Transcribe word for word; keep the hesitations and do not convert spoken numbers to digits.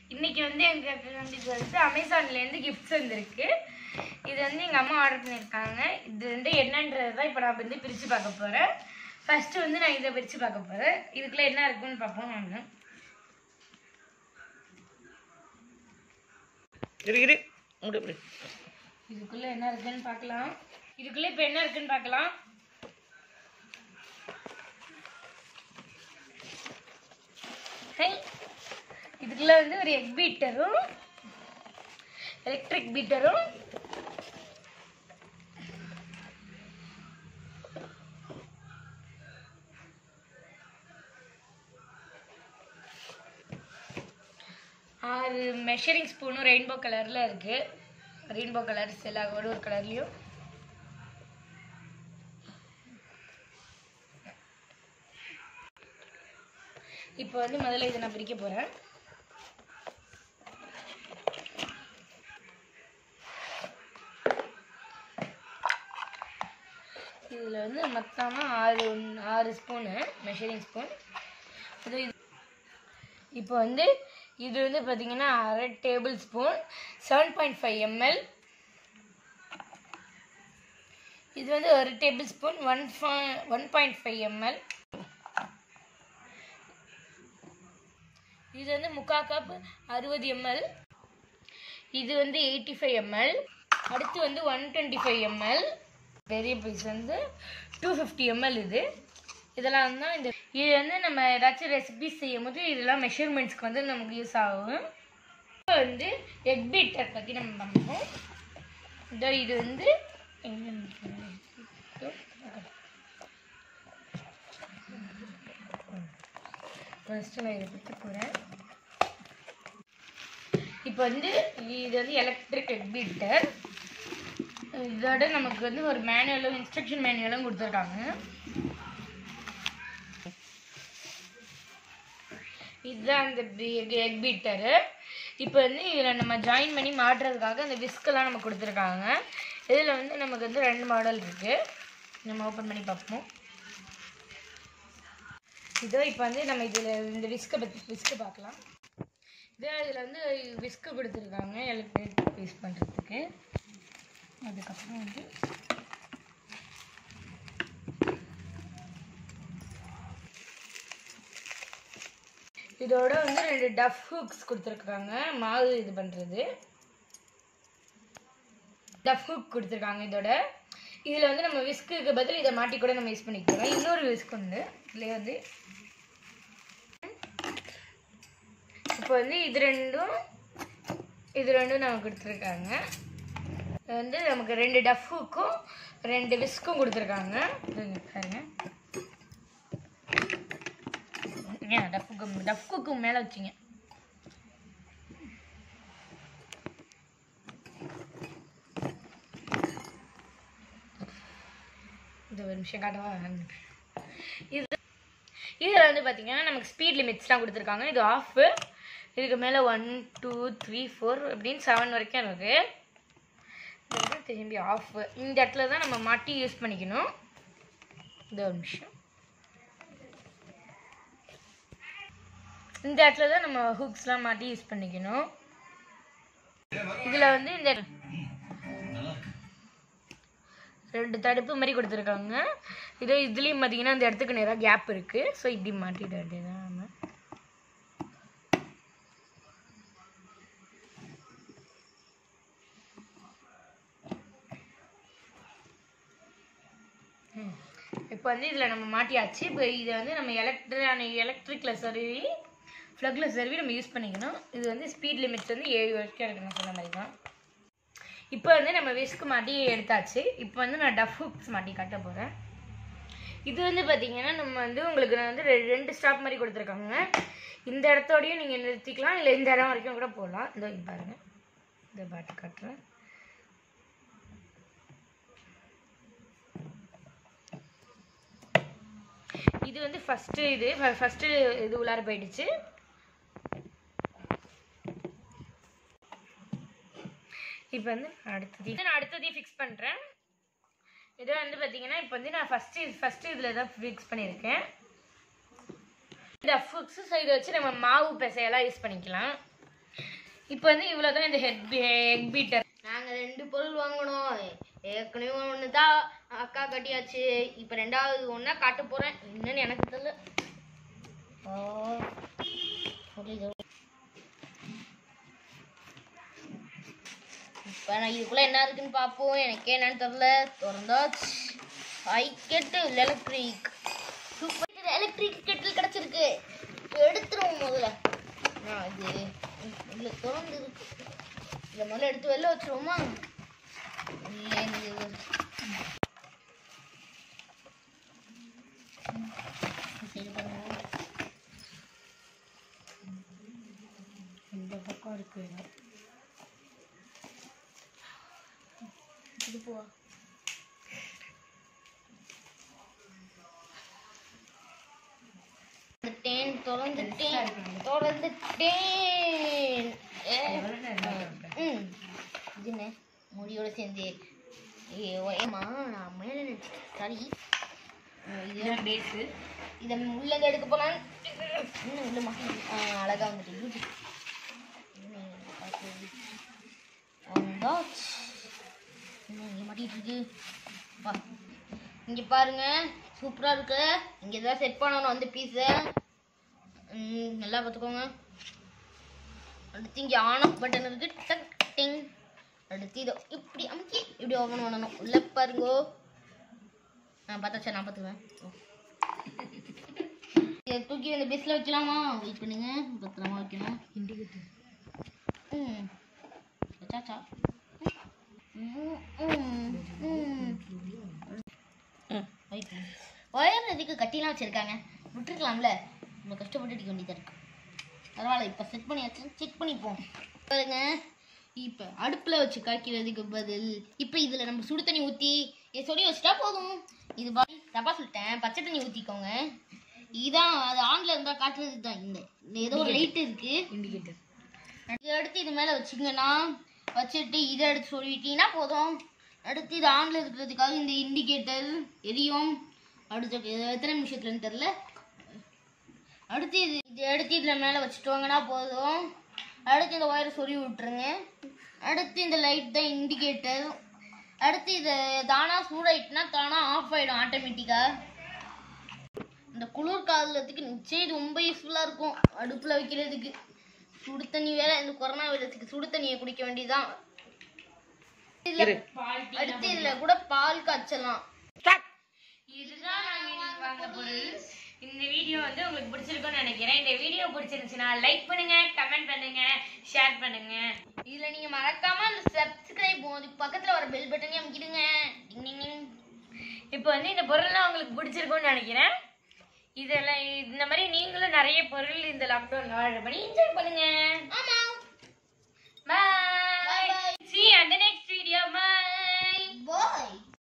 இன்னைக்கு வந்து எங்களுக்கு வந்து அமேசான்லேருந்து கிஃப்ட்ஸ் வந்துருக்கு. இது வந்து எங்கள் அம்மா ஆர்டர் பண்ணியிருக்காங்க. இது வந்து என்னன்றது தான் இப்போ நான் வந்து பிரித்து பார்க்க போகிறேன். ஃபஸ்ட்டு வந்து நான் இதை பிரித்து பார்க்க போகிறேன். இதுக்குள்ளே என்ன இருக்குன்னு பார்ப்போம். வாங்க. இதுக்குள்ளே என்ன இருக்குன்னு பார்க்கலாம். இதுக்குள்ளே இப்போ என்ன இருக்குன்னு பார்க்கலாம். இதுக்குள்ள வந்து ஒரு எக் பீட்டரும் எலக்ட்ரிக் பீட்டரும் ஆறு மெஷரிங் ஸ்பூனும் ரெயின்போ கலர்ல இருக்கு. ரெயின்போ கலர்ஸ் எல்லா ஒரு ஒரு கலர்லயும். இப்போ வந்து முதல்ல இதை நான் பிரிக்க போறேன். இதில் வந்து மொத்தமாக ஆறு ஆறு ஸ்பூனு மெஷரிங் ஸ்பூன். இது இப்போ வந்து இது வந்து பார்த்தீங்கன்னா அரை table spoon seven point five ML. இது வந்து ஒரு table spoon one one point five ML. இது வந்து முக்கால் கப் அறுபது எம்எல். இது வந்து எயிட்டி ஃபைவ் எம்எல். அடுத்து வந்து ஒன் டுவெண்ட்டி ஃபைவ் எம்எல். பெரிய பீஸ் வந்து டூ ஃபிஃப்டி எம்எல். இது இதெல்லாம் தான் இந்த இது வந்து நம்ம ஏதாச்சும் ரெசிபிஸ் செய்யும் போது இதெல்லாம் மெஷர்மெண்ட்ஸ்க்கு வந்து நமக்கு யூஸ் ஆகும். இப்போ வந்து எக் பீட்டர் பற்றி நம்ம பண்ணுவோம். இதோ இது வந்து ஃபஸ்ட்டு நான் இதை பற்றி போகிறேன். இப்போ வந்து இது வந்து எலக்ட்ரிக் எக் பீட்டர். இதோட நமக்கு வந்து ஒரு மேனுவலும் இன்ஸ்ட்ரக்ஷன் மேனுவலும் கொடுத்துருக்காங்க. இதுதான் அந்த எக் பீட்டரு. இப்போ வந்து இதில் நம்ம ஜாயின் பண்ணி மாட்டுறதுக்காக அந்த விஸ்கெல்லாம் நம்ம கொடுத்துருக்காங்க. இதில் வந்து நமக்கு வந்து ரெண்டு மாடல் இருக்குது. நம்ம ஓப்பன் பண்ணி பார்ப்போம். இதோ இப்போ வந்து நம்ம இதில் இந்த விஸ்கை பற்றி விஸ்கு பார்க்கலாம். இதே இதில் வந்து விஸ்கு கொடுத்துருக்காங்க எலக்ட்ரிக் யூஸ் பண்ணுறதுக்கு. அதுக்கப்புறம் வந்து இதோட வந்து ரெண்டு டஃப் ஹூக்ஸ் கொடுத்துருக்காங்க. மாவு இது பண்ணுறது டஃப் ஹூக் கொடுத்துருக்காங்க. இதோட இதில் வந்து நம்ம விஸ்குக்கு பதில் இதை மாட்டி கூட நம்ம யூஸ் பண்ணிக்கலாம். இன்னொரு விஸ்க் உண்டு இதுலேயே வந்து. இப்போ வந்து இது ரெண்டும் இது ரெண்டும் நமக்கு கொடுத்துருக்காங்க. வந்து நமக்கு ரெண்டு டஃப் ஹூக்கும் ரெண்டு விஸ்கும் கொடுத்துருக்காங்க. பாருங்க, ஏன் டஃப் ஹூக்கு டஃப் ஹூக்கு மேலே வச்சிங்க. இது ஒரு நிமிஷம் காட்டவா. இது இதில் வந்து பார்த்தீங்கன்னா நமக்கு ஸ்பீட் லிமிட்ஸ்லாம் கொடுத்துருக்காங்க. இது ஆஃப். இதுக்கு மேலே ஒன் டூ த்ரீ ஃபோர் அப்படின்னு செவன் வரைக்கும் இருக்குது. திரும்பி ஆஃப். இந்த இடத்துல தான் நம்ம மாட்டி யூஸ் பண்ணிக்கணும். இந்த ஒரு நிமிஷம். இந்த இடத்துல தான் நம்ம ஹூக்ஸ்லாம் மாட்டி யூஸ் பண்ணிக்கணும். இதில் வந்து இந்த ரெண்டு தடுப்பு மாதிரி கொடுத்துருக்காங்க. இதோ இதுலேயும் பார்த்தீங்கன்னா இந்த இடத்துக்கு நேராக கேப் இருக்குது. ஸோ இப்படி மாட்டிட வேண்டியதான் நம்ம. இப்போ வந்து இதில் நம்ம மாட்டியாச்சு. இப்போ இதை வந்து நம்ம எலக்ட்ரிக் எலக்ட்ரிக்கில் சர்வி ஃப்ளக்கில் சர்வி நம்ம யூஸ் பண்ணிக்கணும். இது வந்து ஸ்பீட் லிமிட்ஸ் வந்து ஏழு வரைக்கும் இருக்குன்னு சொன்ன மாதிரி தான். இப்போ வந்து நம்ம விஸ்க் மாட்டி எடுத்தாச்சு. இப்போ வந்து நான் டஃப் ஹூக்ஸ் மாட்டி காட்ட போகிறேன். இது வந்து பார்த்தீங்கன்னா நம்ம வந்து உங்களுக்கு நான் வந்து ரெண்டு ஸ்டாப் மாதிரி கொடுத்துருக்காங்க. இந்த இடத்தோடையும் நீங்கள் நிறுத்திக்கலாம், இல்லை இந்த இடம் வரைக்கும் கூட போகலாம். இந்த பாருங்கள், இந்த பாட்டு காட்டுறேன். இது வந்து ஃபஸ்ட்டு இது ஃபஸ்ட்டு இது உள்ளார போயிடுச்சு. இப்போ வந்து அடுத்தது நான் அடுத்ததையும் ஃபிக்ஸ் பண்ணுறேன். இதை வந்து பார்த்தீங்கன்னா இப்போ வந்து நான் ஃபஸ்ட்டு ஃபஸ்ட்டு இதில் தான் ஃபிக்ஸ் பண்ணியிருக்கேன். இந்த ஃபுக்ஸு இதை வச்சு நம்ம மாவு பிசையெல்லாம் யூஸ் பண்ணிக்கலாம். இப்போ வந்து இவ்வளோதான் இந்த ஹெட் எக் பீட்டர். நாங்கள் ரெண்டு பொருள் வாங்கணும். ஏற்கனவே ஒன்று தான் அக்கா கட்டியாச்சு. இப்போ ரெண்டாவது ஒன்றா காட்ட போகிறேன். என்னன்னு எனக்கு தெரியல. இப்போ நான் இதுக்குள்ளே என்ன இருக்குன்னு பார்ப்போம். எனக்கு என்னன்னு தெரியல. திறந்தாச்சு. ஐ kettle electric super electric kettle கிடச்சிருக்கு. எடுத்துருவோம் முதல்ல. நான் இது இல்லை திறந்து இருக்கு. இதை முதல்ல எடுத்து வெளில வச்சுருவோமா? இல்லை இந்த பக்கம் இருக்கு. இது போவா திறந்துட்டேன் திறந்துட்டேன். ம் இது என்ன முடியோட சேர்ந்து ஏமா நான் மேலே நினச்சிட்டேன். சாரி. இதுதான் பேஸு. இதை உள்ளங்க எடுக்க போனான். இன்னும் இல்லைம்மா. அழகாக வந்துட்டு யூடியூப் இங்கே மாட்டிகிட்டு இருக்கு. வா இங்கே பாருங்க, சூப்பராக இருக்கு. இங்கே தான் செட் பண்ணணும் அந்த பீஸை. நல்லா பார்த்துக்கோங்க. அடுத்து இங்கே ஆன் ஆஃப் பட்டன் இருக்கு. டக் டிங். அடுத்து இதை இப்படி அமைக்கி இப்படி ஓப்பன் பண்ணணும். உள்ள பாருங்கோ. நான் பார்த்தாச்சா? நான் பார்த்துக்குவேன். இதை தூக்கி இந்த பீஸில் வைக்கலாமா? வெயிட் பண்ணுங்க. பத்திரமா வைக்கணும். இண்டிகேட்டர். ம் வச்சாச்சா? ஒயர் எதுக்கு கட்டிலாம் வச்சிருக்காங்க? விட்டுருக்கலாம்ல. நம்ம கஷ்டப்பட்டு அடிக்க வேண்டியதாக இருக்கு. பரவாயில்ல, இப்போ செட் பண்ணியாச்சு. செக் பண்ணிப்போம். பாருங்க, இப்போ அடுப்பில் வச்சு காய்க்கிறதுக்கு பதில் இப்போ இதில் நம்ம சுடு தண்ணி ஊற்றி சொல்லி வச்சுட்டா போதும். இது பாடி தப்பா சொல்லிட்டேன். பச்சை தண்ணி ஊற்றிக்கோங்க. இதுதான் அது ஆன்ல இருந்தால் காட்டுறது தான். இந்த ஏதோ ஒரு லைட் இருக்கு இண்டிகேட்டர். இதை எடுத்து இது மேலே வச்சுங்கன்னா வச்சுட்டு இதை எடுத்து சொல்லிட்டீங்கன்னா போதும். அடுத்து இது ஆன்ல இருக்கிறதுக்காக இந்த இண்டிகேட்டர் எரியும். அடுத்து எத்தனை நிமிஷத்துலன்னு தெரில. அடுத்து இது இது எடுத்து இதில் மேலே வச்சுட்டோங்கன்னா போதும். அடுத்து இந்த ஒயரை சொருவி விட்டுருங்க. அடுத்து இந்த லைட் தான் இண்டிகேட்டர். அடுத்து இதை தானா சூடாயிட்டுனா தானா ஆஃப் ஆகிடும் ஆட்டோமேட்டிக்காக. இந்த குளிர் காலத்துக்கு நிச்சயம் இது ரொம்ப யூஸ்ஃபுல்லாக இருக்கும். அடுப்பில் வைக்கிறதுக்கு சுடு தண்ணி வேற. இந்த கொரோனா வைரஸுக்கு சுடு தண்ணியை குடிக்க வேண்டியதுதான். அடுத்து இதுல கூட பால் காய்ச்சலாம். இதுதான் நாங்க வாங்க பொருள். இந்த வீடியோ வந்து உங்களுக்கு பிடிச்சிருக்கும்னு நினைக்கிறேன். இந்த வீடியோ பிடிச்சிருந்துச்சுன்னா லைக் பண்ணுங்க, கமெண்ட் பண்ணுங்க, ஷேர் பண்ணுங்க. இதுல நீங்க மறக்காம சப்ஸ்கிரைப் போது பக்கத்துல வர பெல் பட்டனையும் அமுக்கிடுங்க. இப்போ வந்து இந்த பொருள்லாம் உங்களுக்கு பிடிச்சிருக்கும்னு நினைக்கிறேன். இதெல்லாம் இந்த மாதிரி நீங்களும் நிறைய பொருள் இந்த லாக்டவுன் ஆர்டர் பண்ணி என்ஜாய் பண்ணுங்க. ஆமா.